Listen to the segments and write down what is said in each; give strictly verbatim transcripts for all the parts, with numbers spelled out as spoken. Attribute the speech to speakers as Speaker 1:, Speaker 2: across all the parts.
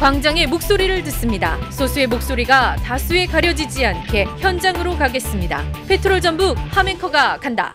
Speaker 1: 광장의 목소리를 듣습니다. 소수의 목소리가 다수에 가려지지 않게 현장으로 가겠습니다. 페트롤 전북 함앵커가 간다.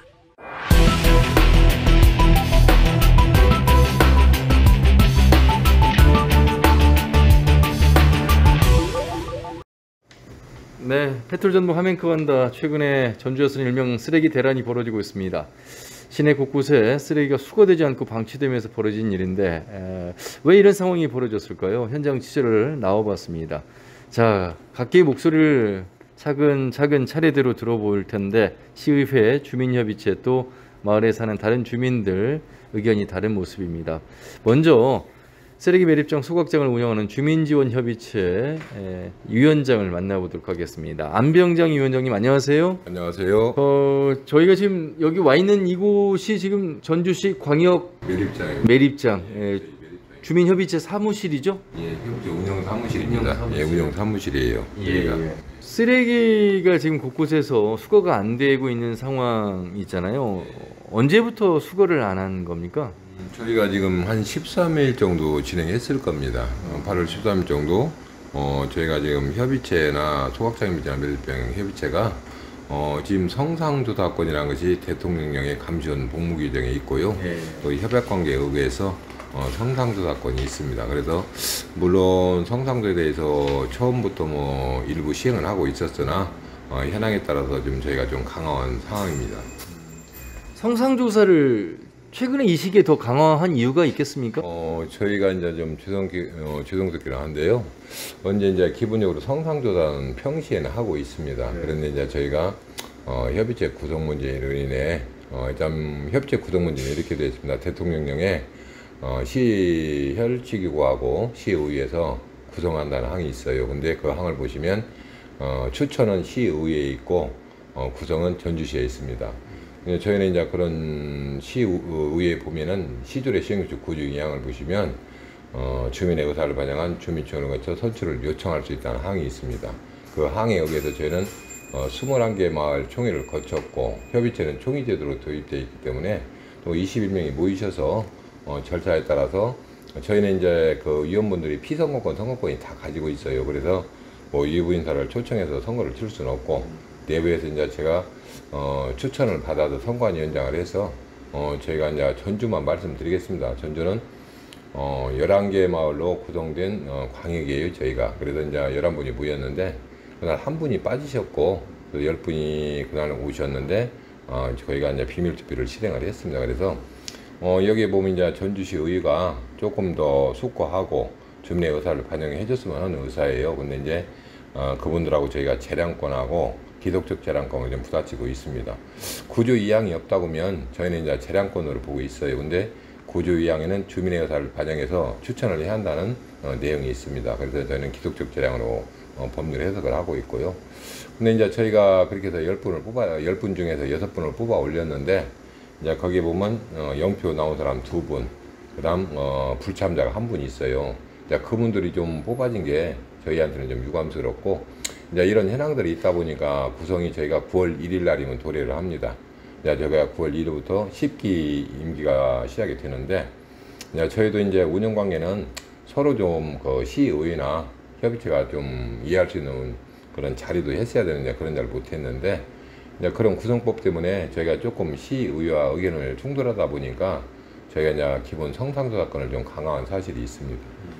Speaker 2: 네, 페트롤 전북 함앵커 간다. 최근에 전주에서는 일명 쓰레기 대란이 벌어지고 있습니다. 시내 곳곳에 쓰레기가 수거되지 않고 방치되면서 벌어진 일인데 에, 왜 이런 상황이 벌어졌을까요? 현장 취재를 나와봤습니다. 자, 각계의 목소리를 차근차근 차례대로 들어볼 텐데 시의회, 주민협의체 또 마을에 사는 다른 주민들 의견이 다른 모습입니다. 먼저 쓰레기 매립장 소각장을 운영하는 주민지원협의체 위원장을 만나보도록 하겠습니다. 안병장 위원장님 안녕하세요.
Speaker 3: 안녕하세요.
Speaker 2: 어, 저희가 지금 여기 와 있는 이곳이 지금 전주시 광역
Speaker 3: 매립장입니다.
Speaker 2: 매립장 예, 주민협의체 사무실이죠?
Speaker 3: 예, 협의체 운영 사무실입니다. 운영 사무실. 예, 운영 사무실이에요.
Speaker 2: 예, 예. 쓰레기가 지금 곳곳에서 수거가 안 되고 있는 상황이 있잖아요. 언제부터 수거를 안 한 겁니까?
Speaker 3: 저희가 지금 한 십삼 일 정도 진행했을 겁니다. 팔월 십삼 일 정도 어, 저희가 지금 협의체나 소각장입니다. 매립장 협의체가 어, 지금 성상조사권이라는 것이 대통령령의 감시원 복무 규정에 있고요. 네. 또 협약관계에 의해서 어, 성상조사권이 있습니다. 그래서 물론 성상조에 대해서 처음부터 뭐 일부 시행을 하고 있었으나 어, 현황에 따라서 좀 저희가 좀 강화한 상황입니다.
Speaker 2: 성상조사를 최근에 이 시기에 더 강화한 이유가 있겠습니까?
Speaker 3: 어, 저희가 이제 좀 죄송, 어, 죄송스럽긴 한데요. 언제 이제 기본적으로 성상조사는 평시에는 하고 있습니다. 네. 그런데 이제 저희가, 어, 협의체 구성 문제로 인해, 어, 일단 협의체 구성 문제는 이렇게 되어 있습니다. 대통령령에, 어, 시 혈치기구하고 시의회에서 구성한다는 항이 있어요. 근데 그 항을 보시면, 어, 추천은 시의회에 있고, 어, 구성은 전주시에 있습니다. 저희는 이제 그런 시의회에 보면은 시조례 시행규칙 구조 이 항을 보시면 어, 주민의 의사를 반영한 주민청을 거쳐 선출을 요청할 수 있다는 항이 있습니다. 그 항에 의해서 저희는 어, 이십일 개 마을 총회를 거쳤고 협의체는 총회 제도로 도입되어 있기 때문에 또 이십일 명이 모이셔서 어, 절차에 따라서 저희는 이제 그 위원분들이 피선거권, 선거권이 다 가지고 있어요. 그래서 뭐 일부 인사를 초청해서 선거를 칠 수는 없고 내부에서 이제 제가 어, 추천을 받아서 선관위원장을 해서 어, 저희가 이제 전주만 말씀드리겠습니다. 전주는 어, 열한 개 마을로 구성된 어, 광역이에요, 저희가. 그래서 이제 열한 분이 모였는데 그날 한 분이 빠지셨고 또 열 분이 그날 오셨는데 어, 저희가 이제 비밀 투표를 실행을 했습니다. 그래서 어, 여기에 보면 이제 전주시 의회가 조금 더 숙고하고 주민의 의사를 반영해 줬으면 하는 의사예요. 근데 이제 어, 그분들하고 저희가 재량권하고 기독적 재량권을 좀 부딪히고 있습니다. 구조 이 항이 없다고 하면 저희는 이제 재량권으로 보고 있어요. 근데 구조 이 항에는 주민의 의사를 반영해서 추천을 해야 한다는 어, 내용이 있습니다. 그래서 저희는 기독적 재량으로 어, 법률 해석을 하고 있고요. 근데 이제 저희가 그렇게 해서 열 분을 뽑아, 열 분 중에서 여섯 분을 뽑아 올렸는데, 이제 거기에 보면 어, 영표 나온 사람 두 분, 그 다음 어, 불참자가 한 분 있어요. 이제 그분들이 좀 뽑아진 게 저희한테는 좀 유감스럽고, 이제 이런 현황들이 있다 보니까 구성이 저희가 구월 일일 날이면 도래를 합니다. 이제 저희가 구월 일일부터 십 기 임기가 시작이 되는데, 이제 저희도 이제 운영 관계는 서로 좀 그 시의회나 협의체가 좀 이해할 수 있는 그런 자리도 했어야 되는데 그런 자를 못 했는데, 이제 그런 구성법 때문에 저희가 조금 시의회와 의견을 충돌하다 보니까 저희가 이제 기본 성상조사권을 좀 강화한 사실이 있습니다.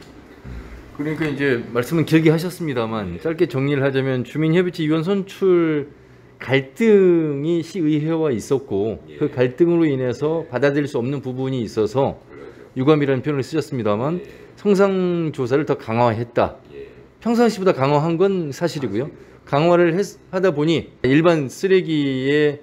Speaker 2: 그러니까 이제 말씀은 길게 하셨습니다만 짧게 정리를 하자면 주민협의체 위원 선출 갈등이 시의회와 있었고 예. 그 갈등으로 인해서 받아들일 수 없는 부분이 있어서 그렇죠. 유감이라는 표현을 쓰셨습니다만 예. 성상조사를 더 강화했다. 예. 평상시보다 강화한 건 사실이고요. 강화를 했, 하다 보니 일반 쓰레기에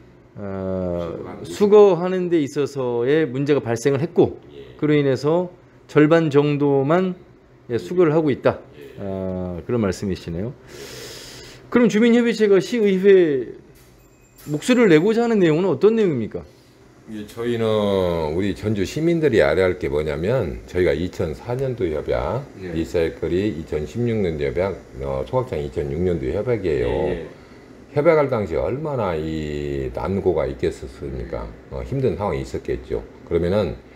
Speaker 2: 어, 수거하는 데 있어서의 문제가 발생을 했고 예. 그로 인해서 절반 정도만 예, 수거를 하고 있다. 아, 그런 말씀이시네요. 그럼 주민협의체가 시의회 목소리를 내고자 하는 내용은 어떤 내용입니까?
Speaker 3: 예, 저희는 우리 전주 시민들이 알아야 할 게 뭐냐면 저희가 이천사 년도 협약, 예. 리사이클이 이천십육 년도 협약, 어, 소각장이 이천육 년도 협약이에요. 예. 협약할 당시 얼마나 이 난고가 있겠었습니까? 어, 힘든 상황이 있었겠죠. 그러면은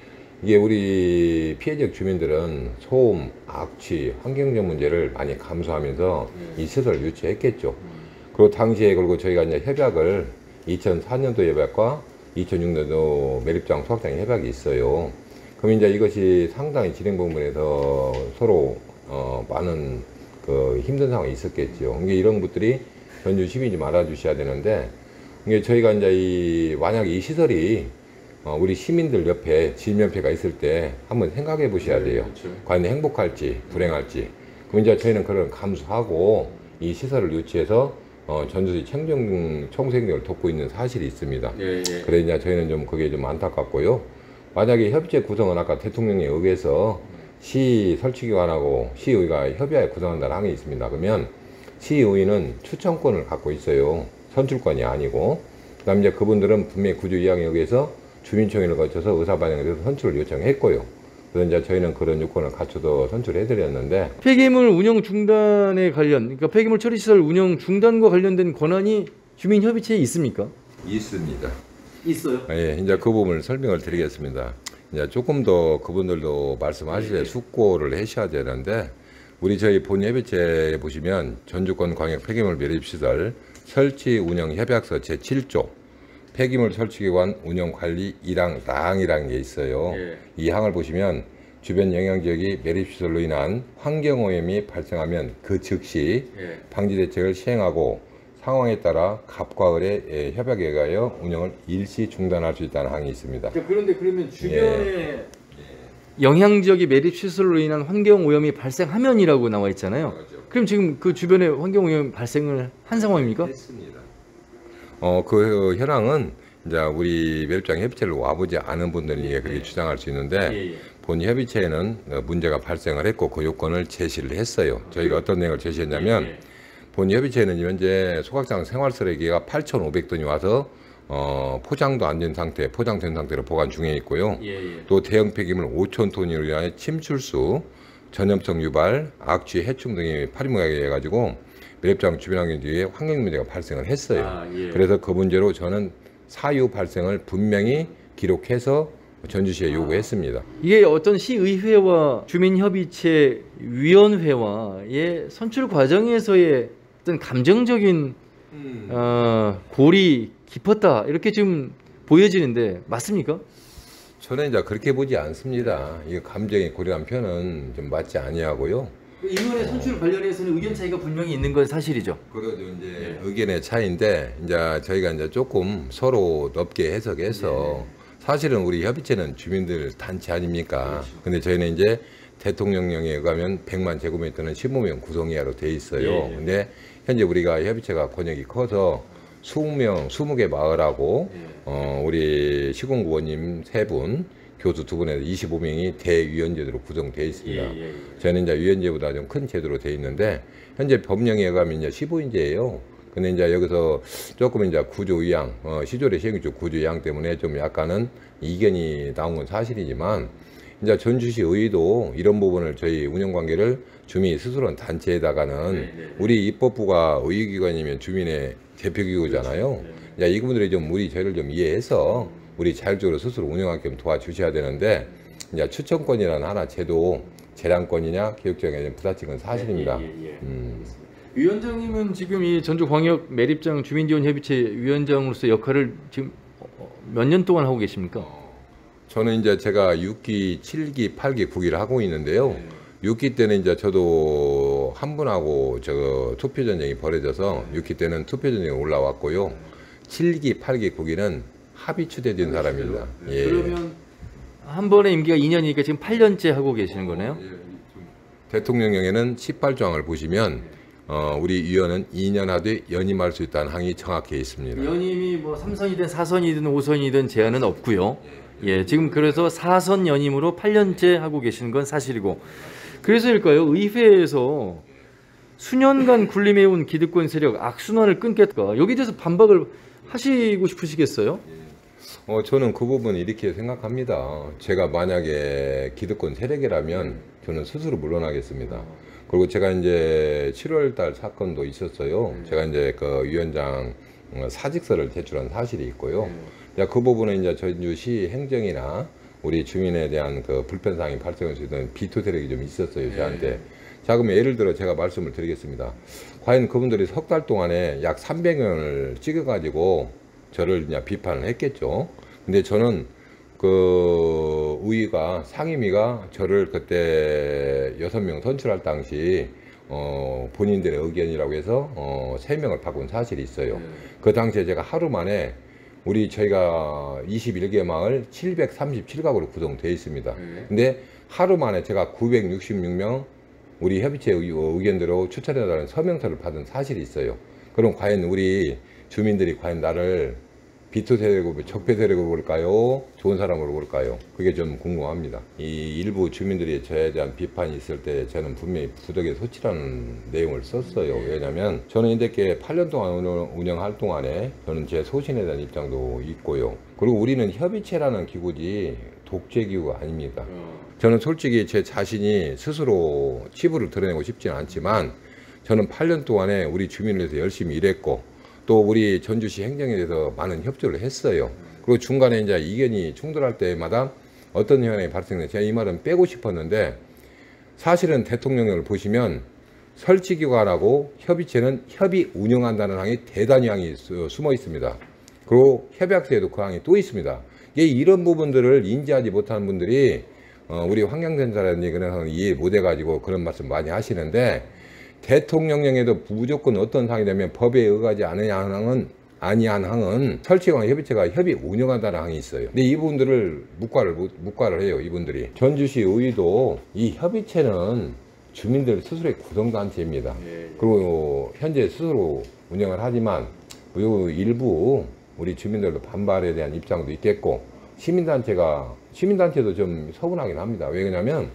Speaker 3: 이게 우리 피해지역 주민들은 소음, 악취, 환경적 문제를 많이 감수하면서 이 시설을 유치했겠죠. 그리고 당시에 그리고 저희가 이제 협약을 이천사 년도 협약과 이천육 년도 매립장 소각장 협약이 있어요. 그럼 이제 이것이 상당히 진행 부분에서 서로 어 많은 그 힘든 상황이 있었겠죠. 이게 이런 것들이 전주 시민이 좀 알아주셔야 되는데, 이게 저희가 이제 이 만약에 이 시설이 어 우리 시민들 옆에 질면패가 있을 때 한번 생각해 보셔야 돼요. 네, 그렇죠. 과연 행복할지 불행할지. 그럼 이제 저희는 그런 감수하고 이 시설을 유치해서 어 전주시 청정 청소행정을 돕고 있는 사실이 있습니다. 예, 예. 그래 이제 저희는 좀 그게 좀 안타깝고요. 만약에 협의체 구성은 아까 대통령에 의해서 시 설치기관하고 시의회가 협의하에 구성한다는 항이 있습니다. 그러면 시의회는 추천권을 갖고 있어요. 선출권이 아니고. 그 다음에 이제 그분들은 분명히 구조 이항에 의해서 주민총회를 거쳐서 의사반영에 대해서 선출을 요청했고요. 그래서 이제 저희는 그런 요건을 갖춰서 선출해드렸는데,
Speaker 2: 폐기물 운영 중단에 관련, 그러니까 폐기물 처리시설 운영 중단과 관련된 권한이 주민협의체에 있습니까?
Speaker 3: 있습니다.
Speaker 2: 있어요?
Speaker 3: 예, 이제 그 부분을 설명을 드리겠습니다. 이제 조금 더 그분들도 말씀하실 때 숙고를 하셔야 되는데, 우리 저희 본협의체에 보시면 전주권 광역 폐기물 매립시설 설치 운영 협약서 제칠 조 폐기물 설치기관 운영관리 일 항 사항이라는 게 있어요. 예. 이 항을 보시면 주변 영향지역이 매립시설로 인한 환경오염이 발생하면 그 즉시 예. 방지대책을 시행하고 상황에 따라 갑과 을의 협약에 의하여 운영을 일시 중단할 수 있다는 항이 있습니다.
Speaker 2: 그런데 그러면 주변에 예. 영향지역이 매립시설로 인한 환경오염이 발생하면이라고 나와 있잖아요. 그렇죠. 그럼 지금 그 주변에 환경오염 발생을 한 상황입니까?
Speaker 3: 했습니다. 어, 그 현황은 이제 우리 매립장 협의체를 와보지 않은 분들이 예, 그렇게 예. 주장할 수 있는데 예, 예. 본 협의체에는 문제가 발생을 했고 그 요건을 제시를 했어요. 저희가 어떤 내용을 제시했냐면 예, 예. 본 협의체는 현재 소각장 생활쓰레기가 팔천오백 톤이 와서 어, 포장도 안 된 상태, 포장된 상태로 보관 중에 있고요. 예, 예. 또 대형 폐기물 오천 톤으로 인해 침출수, 전염성 유발, 악취, 해충 등이 파리무하게 해가지고 매립장 주변 환경지에 환경 문제가 발생을 했어요. 아, 예. 그래서 그 문제로 저는 사유 발생을 분명히 기록해서 전주시에 요구했습니다.
Speaker 2: 이게 어떤 시의회와 주민협의체 위원회와의 선출 과정에서의 어떤 감정적인 음. 어, 골이 깊었다 이렇게 좀 보여지는데 맞습니까?
Speaker 3: 저는 이제 그렇게 보지 않습니다. 이 감정의 골이란 표현은 좀 맞지 아니하고요.
Speaker 2: 의원의 선출 관련해서는 의견 차이가 분명히 있는 건 사실이죠.
Speaker 3: 그래도 이제 네. 의견의 차이인데 이제 저희가 이제 조금 서로 넓게 해석해서 네. 사실은 우리 협의체는 주민들 단체 아닙니까? 그렇죠. 근데 저희는 이제 대통령령에 의하면 백만 제곱미터는 십오 명 구성 이하로 돼 있어요. 네. 근데 현재 우리가 협의체가 권역이 커서 이십 명, 이십 개 마을하고 네. 어, 우리 시공구원님 세 분, 교수 두 분에서 이십오 명이 대위원제도로 구성되어 있습니다. 예, 예, 예. 저는 이제 위원제보다 좀 큰 제도로 되어 있는데 현재 법령에 의하면 이제 십오 인제예요. 근데 이제 여기서 조금 이제 구조 이항, 어, 시조례 시행조 구조 이항 때문에 좀 약간은 이견이 나온 건 사실이지만 이제 전주시 의회도 이런 부분을 저희 운영관계를 주민 스스로 단체에다가는 네, 네, 네. 우리 입법부가 의회기관이면 주민의 대표기구잖아요. 그렇죠. 네. 이제 이분들이 좀 우리 저희를 좀 이해해서 우리 자율적으로 스스로 운영하게끔 도와주셔야 되는데 이제 추천권이라는 하나 제도 재량권이냐 교육적인 부딪힌 건 사실입니다. 예, 예, 예. 음.
Speaker 2: 위원장님은 지금 이 전주광역 매립장 주민지원협의체 위원장으로서 역할을 지금 몇 년 동안 하고 계십니까?
Speaker 3: 어, 저는 이제 제가 육 기, 칠 기, 팔 기, 구 기를 하고 있는데요. 네. 육 기 때는 이제 저도 한 분하고 저 투표 전쟁이 벌어져서 네. 육 기 때는 투표 전쟁이 올라왔고요. 네. 칠 기, 팔 기, 구 기는 합의 추대된 사람입니다.
Speaker 2: 네. 예. 그러면 한 번의 임기가 이 년이니까 지금 팔 년째 하고 계시는 거네요? 어, 예.
Speaker 3: 대통령령에는 십팔 조 항을 보시면 어, 우리 위원은 이 년 하되 연임할 수 있다는 항이 정확해 있습니다.
Speaker 2: 연임이 뭐 삼 선이든 사 선이든 오 선이든 제한은 없고요. 예, 지금 그래서 사 선 연임으로 팔 년째 하고 계시는 건 사실이고, 그래서일까요? 의회에서 수년간 군림해온 기득권 세력 악순환을 끊겠다, 여기 대해서 반박을 하시고 싶으시겠어요?
Speaker 3: 어, 저는 그 부분 이렇게 생각합니다. 제가 만약에 기득권 세력이라면 저는 스스로 물러나겠습니다. 그리고 제가 이제 칠월 달 사건도 있었어요. 제가 이제 그 위원장 사직서를 제출한 사실이 있고요. 그 부분은 이제 전주시 행정이나 우리 주민에 대한 그 불편사항이 발생할 수 있는 비토 세력이 좀 있었어요, 저한테.
Speaker 2: 네.
Speaker 3: 자, 그러면 예를 들어 제가 말씀을 드리겠습니다. 과연 그분들이 석 달 동안에 약 삼백 명을 찍어가지고 저를 그냥 비판을 했겠죠. 근데 저는 그 의의가, 상임위가 저를 그때 여섯 명 선출할 당시 어, 본인들의 의견이라고 해서 어, 세 명을 바꾼 사실이 있어요. 네. 그 당시에 제가 하루 만에 우리 저희가 이십일 개 마을 칠백삼십칠 가구로 구성되어 있습니다. 네. 근데 하루 만에 제가 구백육십육 명 우리 협의체 의견대로 추천해달라는 서명서를 받은 사실이 있어요. 그럼 과연 우리 주민들이 과연 나를 비토 세력으로, 적폐 세력으로 볼까요? 좋은 사람으로 볼까요? 그게 좀 궁금합니다. 이 일부 주민들이 저에 대한 비판이 있을 때 저는 분명히 부덕의 소치라는 내용을 썼어요. 왜냐면 저는 이렇게 팔 년 동안 운영할 동안에 저는 제 소신에 대한 입장도 있고요. 그리고 우리는 협의체라는 기구지 독재기구가 아닙니다. 저는 솔직히 제 자신이 스스로 치부를 드러내고 싶지는 않지만 저는 팔 년 동안에 우리 주민을 위해서 열심히 일했고 또 우리 전주시 행정에 대해서 많은 협조를 했어요. 그리고 중간에 이제 이견이 충돌할 때마다 어떤 현상이 발생돼 제가 이 말은 빼고 싶었는데 사실은 대통령령을 보시면 설치기관하고 협의체는 협의 운영한다는 항이 대단히 항이 숨어 있습니다. 그리고 협약서에도 그 항이 또 있습니다. 이게 이런 부분들을 인지하지 못하는 분들이 어, 우리 환경센터라든지 그런 이해 못 해가지고 그런 말씀 많이 하시는데 대통령령에도 무조건 어떤 상황이 되면 법에 의하지 않으냐 항은 아니한 항은 설치관 협의체가 협의 운영한다는 항이 있어요. 근데 이분들을 묵과를 묵과를 해요. 이분들이 전주시 의회도 이 협의체는 주민들 스스로의 구성단체입니다. 예, 예. 그리고 현재 스스로 운영을 하지만 일부 우리 주민들도 반발에 대한 입장도 있겠고 시민단체가 시민단체도 좀 서운하긴 합니다. 왜냐하면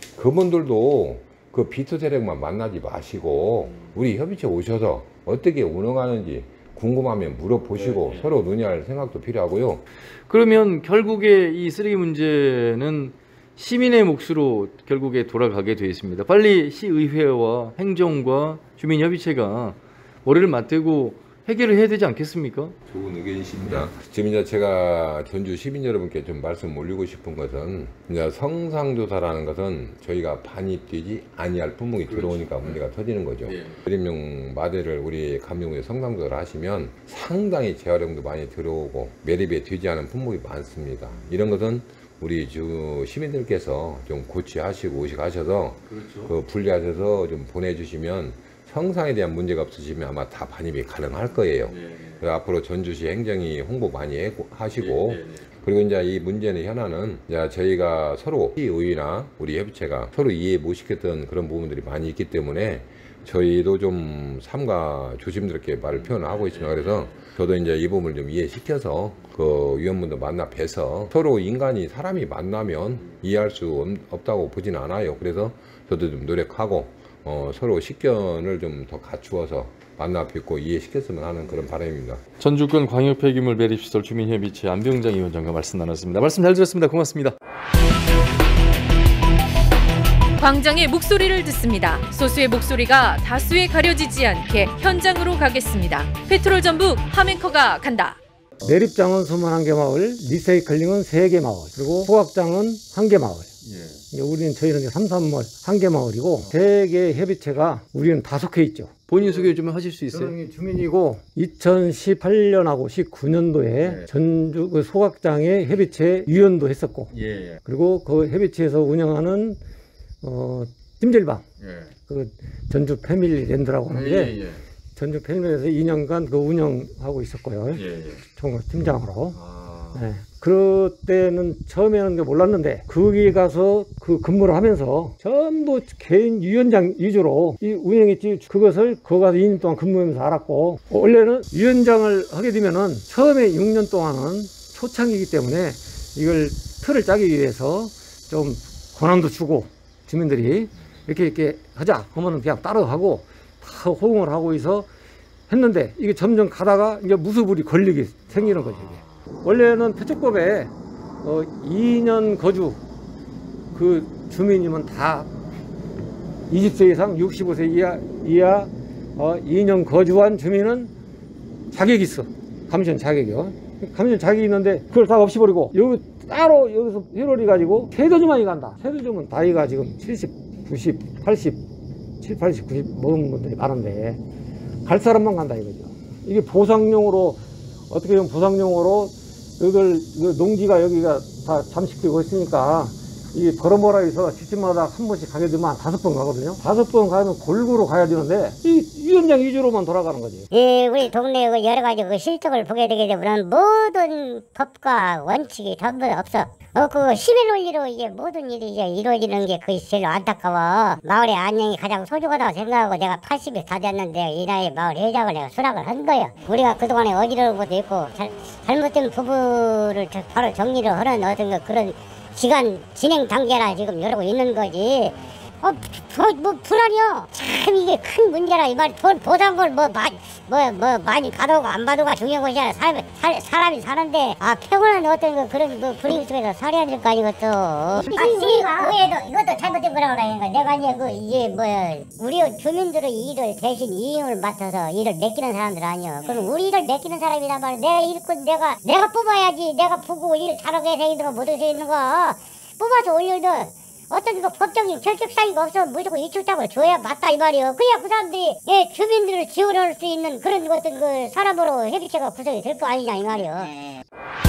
Speaker 3: 그분들도 그 비토 세력만 만나지 마시고 우리 협의체 오셔서 어떻게 운영하는지 궁금하면 물어보시고 네. 서로 논의할 생각도 필요하고요.
Speaker 2: 그러면 결국에 이 쓰레기 문제는 시민의 몫으로 결국에 돌아가게 되어 있습니다. 빨리 시의회와 행정과 주민협의체가 머리를 맞대고 해결을 해야 되지 않겠습니까?
Speaker 3: 좋은 의견이십니다. 지금 이제 제가 전주 시민 여러분께 좀 말씀 올리고 싶은 것은 이제 성상조사라는 것은 저희가 반이 뛰지 아니할 품목이 그렇죠. 들어오니까 문제가 네. 터지는 거죠. 네. 그림용 마대를 우리 감정부에 성상조사를 하시면 상당히 재활용도 많이 들어오고 매립에 되지 않은 품목이 많습니다. 이런 것은 우리 주 시민들께서 좀 고치하시고 오시가셔서 그렇죠. 그 분리하셔서 좀 보내주시면 성상에 대한 문제가 없으시면 아마 다 반입이 가능할 거예요. 네. 그래서 앞으로 전주시 행정이 홍보 많이 하시고 네, 네, 네. 그리고 이제 이 문제의 현안은 이제 저희가 서로 시의회나 우리 협의체가 서로 이해 못 시켰던 그런 부분들이 많이 있기 때문에 저희도 좀 삼가 조심스럽게 말을 표현하고 있습니다. 그래서 저도 이제 이 부분을 좀 이해시켜서 그 위원분도 만나 뵈서 서로 인간이 사람이 만나면 이해할 수 없다고 보지는 않아요. 그래서 저도 좀 노력하고 어, 서로 식견을 좀 더 갖추어서 만나 뵙고 이해시켰으면 하는 그런 바람입니다.
Speaker 2: 전주권 광역폐기물 매립시설 주민협의체 안병장 위원장과 말씀 나눴습니다. 말씀 잘 들었습니다. 고맙습니다.
Speaker 1: 광장의 목소리를 듣습니다. 소수의 목소리가 다수에 가려지지 않게 현장으로 가겠습니다. 페트롤 전북 함앵커가 간다.
Speaker 4: 매립장은 이십일 개 마을, 리사이클링은 세 개 마을, 그리고 소각장은 한 개 마을. 예. 우리는 저희는 삼삼마을 한 개 마을이고 세 개 협의체가 우리는 다섯 개 있죠.
Speaker 2: 본인 소개 좀 하실 수 있어요?
Speaker 4: 저는 주민이고 이천십팔 년하고 십구 년도에 예. 전주 그 소각장의 협의체 위원도 했었고 예. 그리고 그 협의체에서 운영하는 어, 찜질방 예. 그 전주 패밀리 랜드라고 하는데 예, 예. 전주 패밀리에서 이 년간 그 운영하고 있었고요. 예, 예. 총 팀장으로. 아. 네. 그때는 처음에는 몰랐는데 거기 가서 그 근무를 하면서 전부 개인 위원장 위주로 이 운영했지 그것을 거기 가서 이 년 동안 근무하면서 알았고 원래는 위원장을 하게 되면은 처음에 육 년 동안은 초창이기 때문에 이걸 틀을 짜기 위해서 좀 권한도 주고 주민들이 이렇게 이렇게 하자 하면은 그냥 따라하고 다 호응을 하고 있어 했는데 이게 점점 가다가 이제 무소불이 걸리게 생기는 거죠. 이게. 원래는 표적법에 어, 이 년 거주 그 주민이면 다 이십 세 이상 육십오 세 이하, 이하 어, 이 년 거주한 주민은 자격이 있어. 감시원 자격이요. 감시원 자격이 있는데 그걸 다 없애버리고 요 따로 여기서 회로리 가지고 세도주만이 간다. 세도주면 나이가 지금 칠십, 구십, 팔십, 칠, 팔십, 구십 먹은 분들이 많은데 갈 사람만 간다 이거죠. 이게 보상용으로 어떻게 보면 보상용으로 이걸 농지가 여기가 다 잠식되고 있으니까 이게 걸어보라 해서 집집마다 한 번씩 가게 되면 한 다섯 번 가거든요. 다섯 번 가면 골고루 가야 되는데 이 위원장 위주로만 돌아가는 거지.
Speaker 5: 예, 우리 동네 그 여러 가지 그 실적을 보게 되게 되면 모든 법과 원칙이 전부 없어. 어, 그 시민 논리로 이게 모든 일이 이제 이루어지는 게 그게 제일 안타까워. 마을의 안녕이 가장 소중하다고 생각하고 내가 팔십이 다 됐는데 이 나이에 마을 회장을 내가 수락을 한 거예요. 우리가 그동안에 어지러운 것도 있고 잘, 잘못된 부분을 바로 정리를 하는 어떤 그 그런 시간 진행 단계라 지금 이러고 있는 거지. 어, 뭐, 뭐 불안이요. 참 이게 큰 문제라 이 말. 돈 보상을 뭐 많이 뭐, 뭐 많이 받아오고 안 받아오가 중요한 것이 아니라 사람이 살, 사람이 사는데 아 평온한 어떤 그 그런 뭐 분위기 속에서 살아야 될 거 아니겠어. 아, 의회도 이것도 잘못된 거라고 그러니까 내가 이제 그 이게 뭐야 우리 주민들의 일을 대신 이임을 맡아서 일을 맡기는 사람들 아니요. 그럼 우리 일을 맡기는 사람이란 말이야. 내가 일꾼 내가 내가 뽑아야지. 내가 보고 일 잘하게 돼 있는 거 못 할 수 있는 거 뽑아서 올려도. 어떤 그 법적인 결격사유가 없으면 무조건 이출장을 줘야 맞다 이 말이에요. 그래야 그 사람들이 예, 주민들을 지원할 수 있는 그런 어떤 그 사람으로 협의체가 구성이 될 거 아니냐 이 말이에요.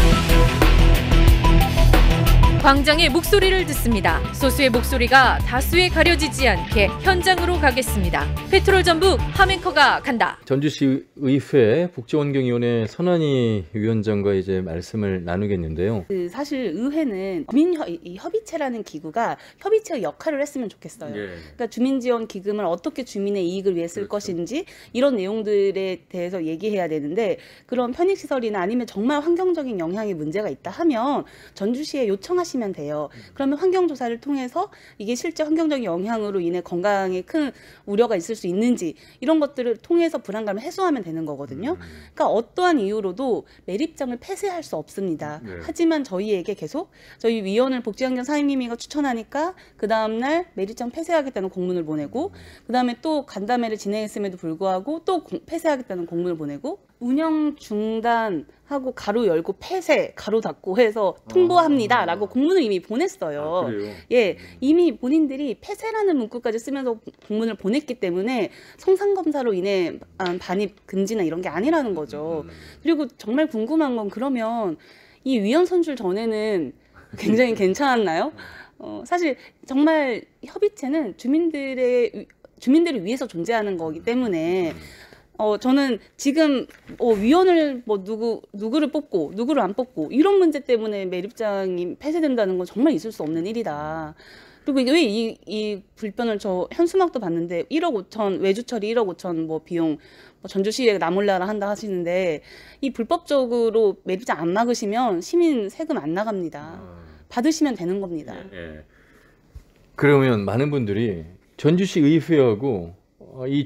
Speaker 1: 광장의 목소리를 듣습니다. 소수의 목소리가 다수에 가려지지 않게 현장으로 가겠습니다. 페트롤 전북 함앵커가 간다.
Speaker 2: 전주시 의회 복지환경위원회 선한희 위원장과 이제 말씀을 나누겠는데요.
Speaker 6: 그 사실 의회는 주민협의체라는 기구가 협의체의 역할을 했으면 좋겠어요. 예. 그러니까 주민지원기금을 어떻게 주민의 이익을 위해 쓸 그렇죠. 것인지 이런 내용들에 대해서 얘기해야 되는데 그런 편익시설이나 아니면 정말 환경적인 영향이 문제가 있다 하면 전주시에 요청하시 면 돼요. 그러면 환경조사를 통해서 이게 실제 환경적인 영향으로 인해 건강에 큰 우려가 있을 수 있는지 이런 것들을 통해서 불안감을 해소하면 되는 거거든요. 그러니까 어떠한 이유로도 매립장을 폐쇄할 수 없습니다. 네. 하지만 저희에게 계속 저희 위원을 복지환경 상임위가 추천하니까 그 다음날 매립장 폐쇄하겠다는 공문을 보내고 그 다음에 또 간담회를 진행했음에도 불구하고 또 공, 폐쇄하겠다는 공문을 보내고 운영 중단하고 가로 열고 폐쇄 가로 닫고 해서 통보합니다 라고 공문을 이미 보냈어요.
Speaker 2: 아, 그래요?
Speaker 6: 예, 이미 본인들이 폐쇄라는 문구까지 쓰면서 공문을 보냈기 때문에 성상검사로 인해 반입 금지나 이런 게 아니라는 거죠. 그리고 정말 궁금한 건 그러면 이 위원 선출 전에는 굉장히 괜찮았나요? 어, 사실 정말 협의체는 주민들의 주민들을 위해서 존재하는 거기 때문에 어, 저는 지금, 어, 위원을 뭐, 누구, 누구를 뽑고, 누구를 안 뽑고, 이런 문제 때문에 매립장이 폐쇄된다는 건 정말 있을 수 없는 일이다. 그리고 이게 왜 이, 이 불편을 저 현수막도 봤는데, 일억 오천, 외주 처리 일억 오천 뭐 비용, 뭐 전주시에 나몰라라 한다 하시는데, 이 불법적으로 매립장 안 막으시면 시민 세금 안 나갑니다. 받으시면 되는 겁니다.
Speaker 2: 예, 예. 그러면 많은 분들이 전주시 의회하고 이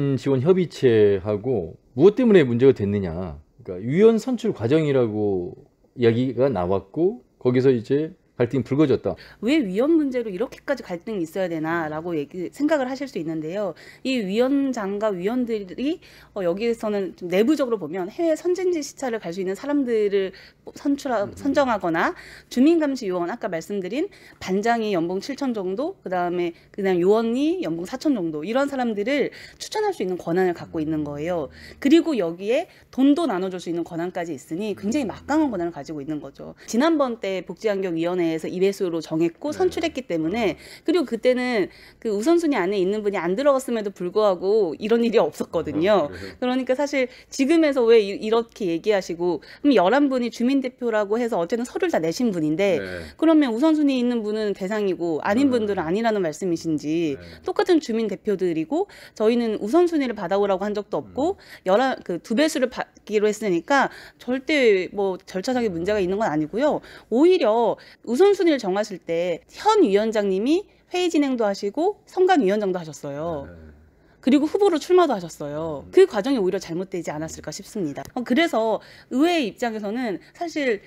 Speaker 2: 주민지원협의체하고 무엇 때문에 문제가 됐느냐. 그러니까 위원 선출 과정이라고 이야기가 나왔고 거기서 이제 갈등이 불거졌다.
Speaker 6: 왜 위원 문제로 이렇게까지 갈등이 있어야 되나라고 얘기, 생각을 하실 수 있는데요. 이 위원장과 위원들이 어, 여기에서는 좀 내부적으로 보면 해외 선진지 시찰을 갈 수 있는 사람들을 선출하, 선정하거나 주민감시요원 아까 말씀드린 반장이 연봉 칠천 정도 그 다음에 그냥 요원이 연봉 사천 정도 이런 사람들을 추천할 수 있는 권한을 갖고 있는 거예요. 그리고 여기에 돈도 나눠줄 수 있는 권한까지 있으니 굉장히 막강한 권한을 가지고 있는 거죠. 지난번 때 복지환경위원회 에서 이 배수로 정했고 선출했기 때문에 그리고 그때는 그 우선순위 안에 있는 분이 안 들어갔음에도 불구하고 이런 일이 없었거든요. 그러니까 사실 지금에서 왜 이렇게 얘기하시고 그럼 열한 분이 주민대표라고 해서 어쨌든 서류를 다 내신 분인데 네. 그러면 우선순위 있는 분은 대상이고 아닌 분들은 아니라는 말씀이신지 네. 똑같은 주민대표들이고 저희는 우선순위를 받아오라고 한 적도 없고 열한 그 두 배수를 받기로 했으니까 절대 뭐 절차상의 문제가 있는 건 아니고요. 오히려 우선순위를 정하실 때 현 위원장님이 회의 진행도 하시고 선관위원장도 하셨어요. 그리고 후보로 출마도 하셨어요. 그 과정이 오히려 잘못되지 않았을까 싶습니다. 그래서 의회 입장에서는 사실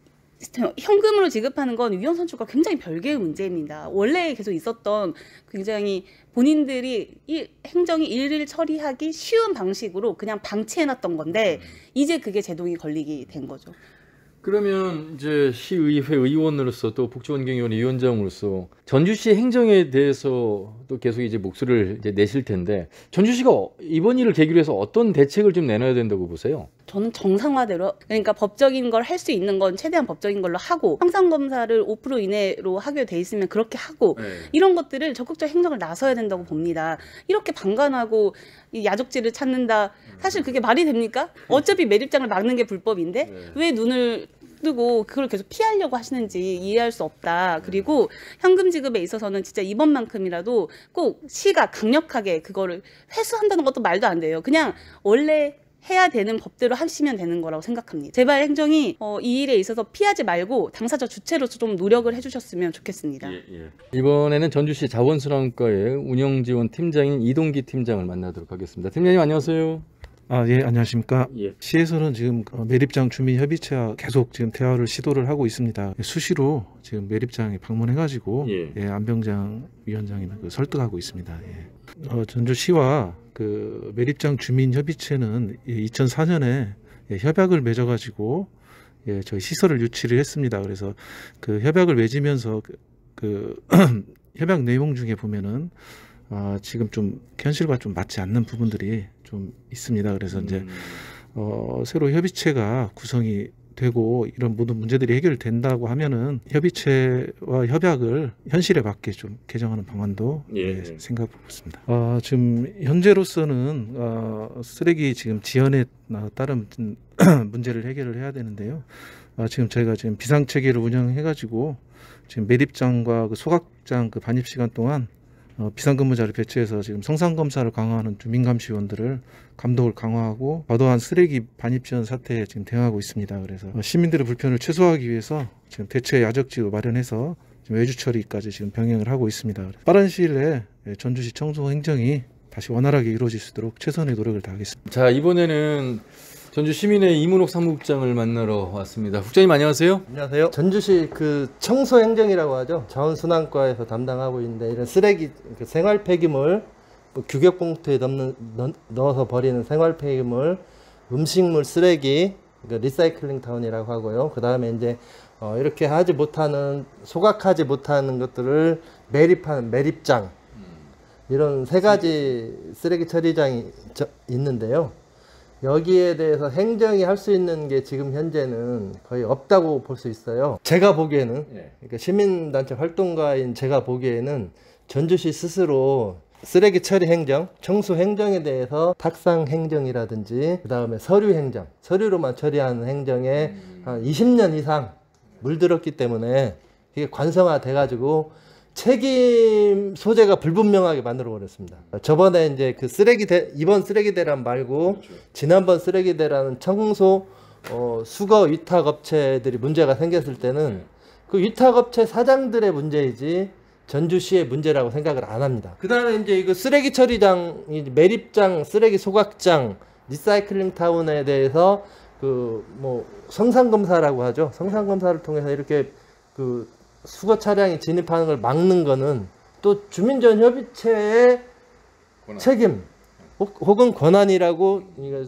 Speaker 6: 현금으로 지급하는 건 위원 선출과 굉장히 별개의 문제입니다. 원래 계속 있었던 굉장히 본인들이 이 행정이 일일 처리하기 쉬운 방식으로 그냥 방치해놨던 건데 이제 그게 제동이 걸리게 된 거죠.
Speaker 2: 그러면 이제 시의회 의원으로서 또 복지환경위원회 위원장으로서 전주시 행정에 대해서 또 계속 이제 목소리를 이제 내실 텐데 전주시가 이번 일을 계기로 해서 어떤 대책을 좀 내놔야 된다고 보세요?
Speaker 6: 저는 정상화대로, 그러니까 법적인 걸 할 수 있는 건 최대한 법적인 걸로 하고, 형상검사를 오 퍼센트 이내로 하게 돼 있으면 그렇게 하고,
Speaker 2: 네.
Speaker 6: 이런 것들을 적극적 행정을 나서야 된다고 봅니다. 이렇게 방관하고 이 야적지를 찾는다, 사실 그게 말이 됩니까? 어차피 매립장을 막는 게 불법인데
Speaker 2: 네.
Speaker 6: 왜 눈을 뜨고 그걸 계속 피하려고 하시는지 이해할 수 없다. 그리고 현금 지급에 있어서는 진짜 이번만큼이라도 꼭 시가 강력하게 그거를 회수한다는 것도 말도 안 돼요. 그냥 원래 해야 되는 법대로 하시면 되는 거라고 생각합니다. 제발 행정이 어, 이 일에 있어서 피하지 말고 당사자 주체로서 좀 노력을 해주셨으면 좋겠습니다.
Speaker 2: 예, 예. 이번에는 전주시 자원순환과의 운영지원 팀장인 이동기 팀장을 만나도록 하겠습니다. 팀장님 안녕하세요.
Speaker 7: 아, 예, 안녕하십니까.
Speaker 2: 예.
Speaker 7: 시에서는 지금 매립장 주민협의체와 계속 지금 대화를 시도를 하고 있습니다. 수시로 지금 매립장에 방문해가지고
Speaker 2: 예.
Speaker 7: 예, 안병장 위원장이나 그 설득하고 있습니다. 예. 어, 전주시와 그 매립장 주민협의체는 이천사 년에 예, 협약을 맺어가지고 예, 저희 시설을 유치를 했습니다. 그래서 그 협약을 맺으면서 그, 그 협약 내용 중에 보면은 아, 지금 좀 현실과 좀 맞지 않는 부분들이 좀 있습니다. 그래서 이제 어, 새로 협의체가 구성이 되고 이런 모든 문제들이 해결된다고 하면은 협의체와 협약을 현실에 맞게 좀 개정하는 방안도
Speaker 2: 예.
Speaker 7: 예, 생각하고 있습니다. 어, 지금 현재로서는 어, 쓰레기 지금 지연에 따른 문제를 해결을 해야 되는데요. 어, 지금 저희가 지금 비상체계를 운영해가지고 지금 매립장과 그 소각장 그 반입 시간 동안 어, 비상근무자를 배치해서 지금 성상검사를 강화하는 주민감시원들을 감독을 강화하고 과도한 쓰레기 반입 지원 사태에 지금 대응하고 있습니다. 그래서 어, 시민들의 불편을 최소화하기 위해서 지금 대체 야적지도 마련해서 지금 외주 처리까지 지금 병행을 하고 있습니다. 빠른 시일 내에 전주시 청소 행정이 다시 원활하게 이루어질 수 있도록 최선의 노력을 다하겠습니다.
Speaker 2: 자, 이번에는 전주 시민회 이문옥 사무국장을 만나러 왔습니다. 국장님 안녕하세요.
Speaker 8: 안녕하세요. 전주시 그 청소행정이라고 하죠. 자원순환과에서 담당하고 있는데 이런 쓰레기 그 생활 폐기물 뭐 규격 봉투에 넣는, 넣, 넣어서 버리는 생활 폐기물, 음식물 쓰레기, 그 리사이클링 타운이라고 하고요. 그 다음에 이제 어, 이렇게 하지 못하는 소각하지 못하는 것들을 매립하는 매립장 이런 세 가지 쓰레기 처리장이 저, 있는데요. 여기에 대해서 행정이 할 수 있는 게 지금 현재는 거의 없다고 볼 수 있어요. 제가 보기에는 그러니까 시민단체 활동가인 제가 보기에는 전주시 스스로 쓰레기 처리 행정, 청소 행정에 대해서 탁상 행정이라든지 그 다음에 서류 행정, 서류로만 처리하는 행정에 한 이십 년 이상 물들었기 때문에 이게 관성화돼 가지고 책임 소재가 불분명하게 만들어 버렸습니다. 저번에 이제 그 쓰레기 대, 이번 쓰레기 대란 말고 그렇죠. 지난번 쓰레기 대란은 청소 어, 수거 위탁 업체들이 문제가 생겼을 때는 네. 그 위탁 업체 사장들의 문제이지 전주시의 문제라고 생각을 안 합니다. 그 다음에 이제 이거 쓰레기 처리장, 매립장, 쓰레기 소각장, 리사이클링 타운에 대해서 그 뭐 성상 검사라고 하죠. 성상 검사를 통해서 이렇게 그 수거 차량이 진입하는 걸 막는 거는 또 주민전 협의체의 권한. 책임 혹은 권한이라고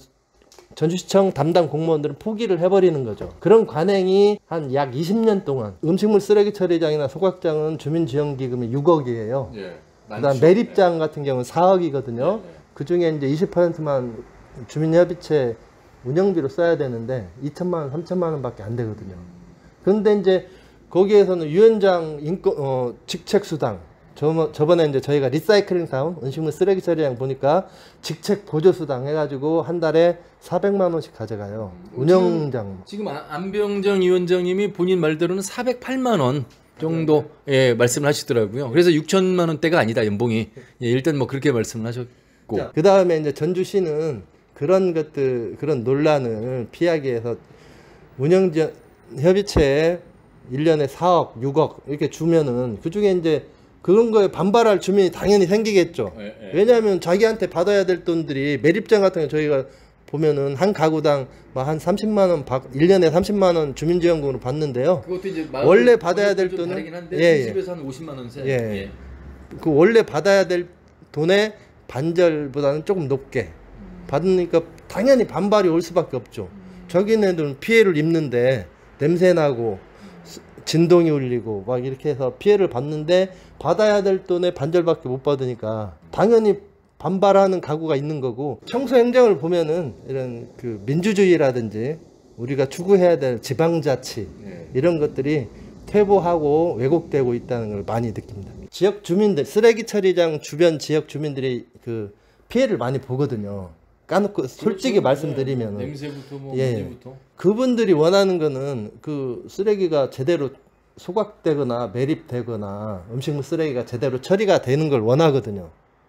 Speaker 8: 전주시청 담당 공무원들은 포기를 해버리는 거죠. 그런 관행이 한 약 이십 년 동안 음식물 쓰레기 처리장이나 소각장은 주민지원기금이 육억이에요. 예, 그다음 매립장 같은 경우는 사억이거든요. 예, 예. 그 중에 이제 이십 퍼센트만 주민협의체 운영비로 써야 되는데 이천만 원, 삼천만 원밖에 안 되거든요. 그런데 이제 거기에서는 위원장 인권, 어, 직책 수당. 저, 저번에 이제 저희가 리사이클링 타운, 음식물 쓰레기 처리장 보니까 직책 보조 수당 해가지고 한 달에 사백만 원씩 가져가요. 운영장.
Speaker 2: 지금, 지금 안병장 위원장님이 본인 말대로는 사백팔만 원 정도 예, 말씀을 하시더라고요. 그래서 육천만 원대가 아니다, 연봉이. 예, 일단 뭐 그렇게 말씀을 하셨고.
Speaker 8: 그 다음에 이제 전주시는 그런 것들, 그런 논란을 피하기 위해서 운영장 협의체에 일 년에 사억, 육억 이렇게 주면은 그 중에 이제 그런 거에 반발할 주민이 당연히 생기겠죠. 예, 예. 왜냐하면 자기한테 받아야 될 돈들이 매립장 같은 거 저희가 보면은 한 가구당 한 삼십만 원, 일 년에 삼십만 원 주민지원금으로 받는데요.
Speaker 2: 그것도 이제
Speaker 8: 원래 받아야 될 돈은
Speaker 2: 한데 예, 집에서 한 오십만 원 세.
Speaker 8: 예. 예. 그 원래 받아야 될 돈의 반절보다는 조금 높게 받으니까 당연히 반발이 올 수밖에 없죠. 자기네들은 피해를 입는데 냄새 나고 진동이 울리고 막 이렇게 해서 피해를 받는데 받아야 될 돈의 반절밖에 못 받으니까 당연히 반발하는 가구가 있는 거고, 청소 행정을 보면은 이런 그 민주주의라든지 우리가 추구해야 될 지방자치 이런 것들이 퇴보하고 왜곡되고 있다는 걸 많이 느낍니다. 지역 주민들, 쓰레기 처리장 주변 지역 주민들이 그 피해를 많이 보거든요. 까놓고 솔직히 그렇죠. 말씀드리면
Speaker 2: 냄새부터 뭐
Speaker 8: 예,
Speaker 2: 문제부터.
Speaker 8: 그분들이 원하는 거는 그 쓰레기가 제대로 소각되거나 매립되거나 음식물 쓰레기가 제대로 처리가 되는 걸 원하거든요.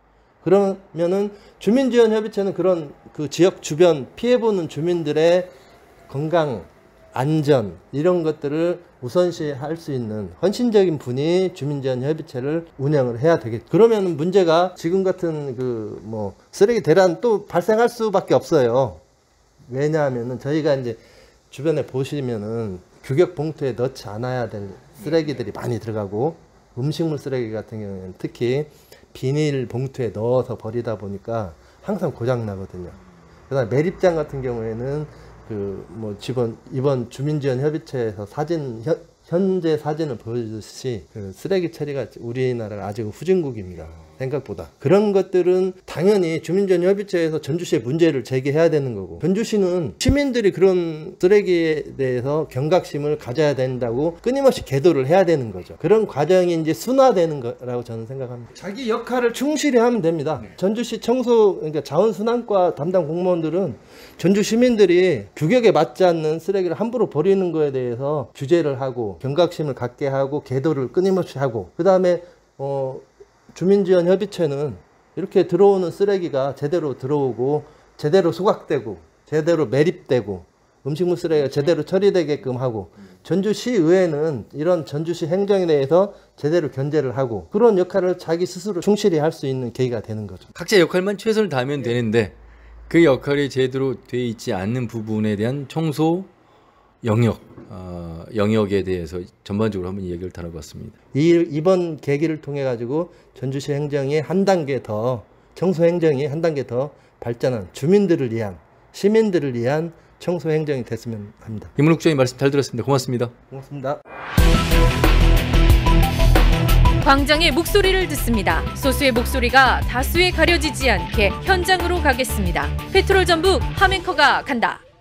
Speaker 8: 그러면은 주민지원협의체는 그런 그 지역 주변 피해보는 주민들의 건강, 안전 이런 것들을 우선시할 수 있는 헌신적인 분이 주민지원협의체를 운영을 해야 되겠죠. 그러면 문제가 지금 같은 그 뭐 쓰레기 대란 또 발생할 수밖에 없어요. 왜냐하면은 저희가 이제 주변에 보시면은 규격 봉투에 넣지 않아야 될 쓰레기들이 많이 들어가고, 음식물 쓰레기 같은 경우에는 특히 비닐 봉투에 넣어서 버리다 보니까 항상 고장 나거든요. 그다음 매립장 같은 경우에는 그 뭐 이번 이번 주민지원협의체에서 사진 현, 현재 사진을 보여주듯이 그 쓰레기 처리가 우리나라가 아직 후진국입니다. 생각보다. 그런 것들은 당연히 주민지원협의체에서 전주시에 문제를 제기해야 되는 거고, 전주시는 시민들이 그런 쓰레기에 대해서 경각심을 가져야 된다고 끊임없이 계도를 해야 되는 거죠. 그런 과정이 이제 순화되는 거라고 저는 생각합니다. 자기 역할을 충실히 하면 됩니다. 네. 전주시 청소, 그러니까 자원순환과 담당 공무원들은 전주 시민들이 규격에 맞지 않는 쓰레기를 함부로 버리는 거에 대해서 규제를 하고 경각심을 갖게 하고 계도를 끊임없이 하고, 그 다음에 어 주민지원협의체는 이렇게 들어오는 쓰레기가 제대로 들어오고 제대로 소각되고 제대로 매립되고 음식물 쓰레기가 제대로 처리되게끔 하고, 전주시의회는 이런 전주시 행정에 대해서 제대로 견제를 하고, 그런 역할을 자기 스스로 충실히 할 수 있는 계기가 되는 거죠.
Speaker 2: 각자 역할만 최선을 다하면 되는데 그 역할이 제대로 돼 있지 않는 부분에 대한 청소 영역, 어, 영역에 대해서 전반적으로 한번 이야기를 다뤄봤습니다.
Speaker 8: 이, 이번 계기를 통해 가지고 전주시 행정이 한 단계 더, 청소 행정이 한 단계 더 발전한, 주민들을 위한, 시민들을 위한 청소 행정이 됐으면 합니다.
Speaker 2: 김은욱 주장님 말씀 잘 들었습니다. 고맙습니다.
Speaker 8: 고맙습니다.
Speaker 1: 광장의 목소리를 듣습니다. 소수의 목소리가 다수에 가려지지 않게 현장으로 가겠습니다. 페트롤 전북 함앵커가 간다.